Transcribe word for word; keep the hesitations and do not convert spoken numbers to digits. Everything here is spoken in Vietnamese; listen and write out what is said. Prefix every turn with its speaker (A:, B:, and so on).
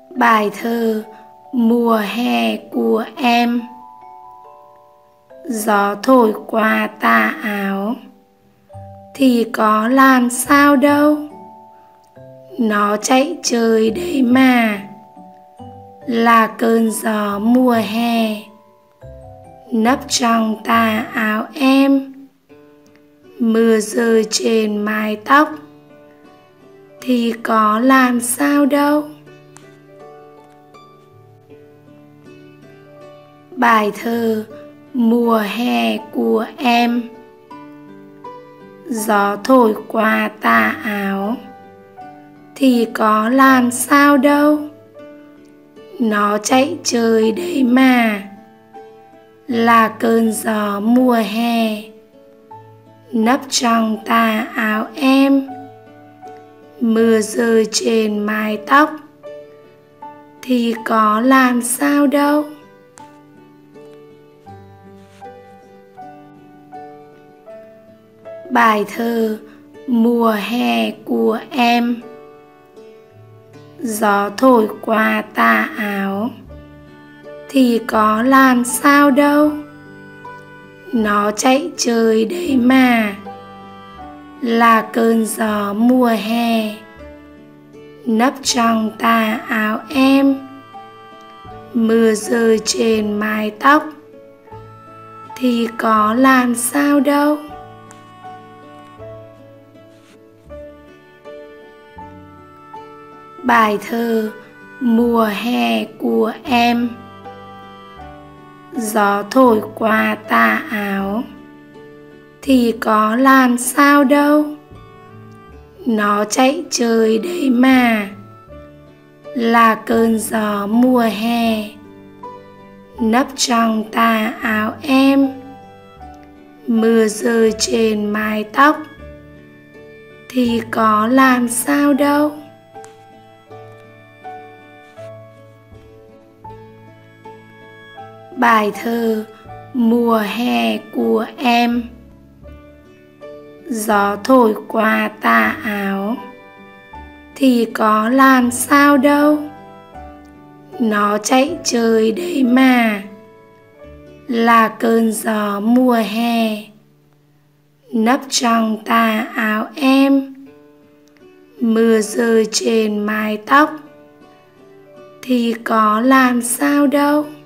A: Bài thơ Mùa hè của em. Gió thổi qua tà áo thì có làm sao đâu, nó chạy trời đấy mà, là cơn gió mùa hè nấp trong tà áo em. Mưa rơi trên mái tóc thì có làm sao đâu. Bài thơ Mùa hè của em. Gió thổi qua tà áo thì có làm sao đâu, nó chạy trời đấy mà, là cơn gió mùa hè nấp trong tà áo em. Mưa rơi trên mái tóc thì có làm sao đâu. Bài thơ Mùa hè của em. Gió thổi qua tà áo thì có làm sao đâu, nó chạy trời đấy mà, là cơn gió mùa hè nấp trong tà áo em. Mưa rơi trên mái tóc thì có làm sao đâu. Bài thơ Mùa hè của em. Gió thổi qua tà áo thì có làm sao đâu, nó chạy trời đấy mà, là cơn gió mùa hè nấp trong tà áo em. Mưa rơi trên mái tóc thì có làm sao đâu. Bài thơ Mùa hè của em. Gió thổi qua tà áo thì có làm sao đâu, nó chạy trời đấy mà, là cơn gió mùa hè nấp trong tà áo em. Mưa rơi trên mái tóc thì có làm sao đâu.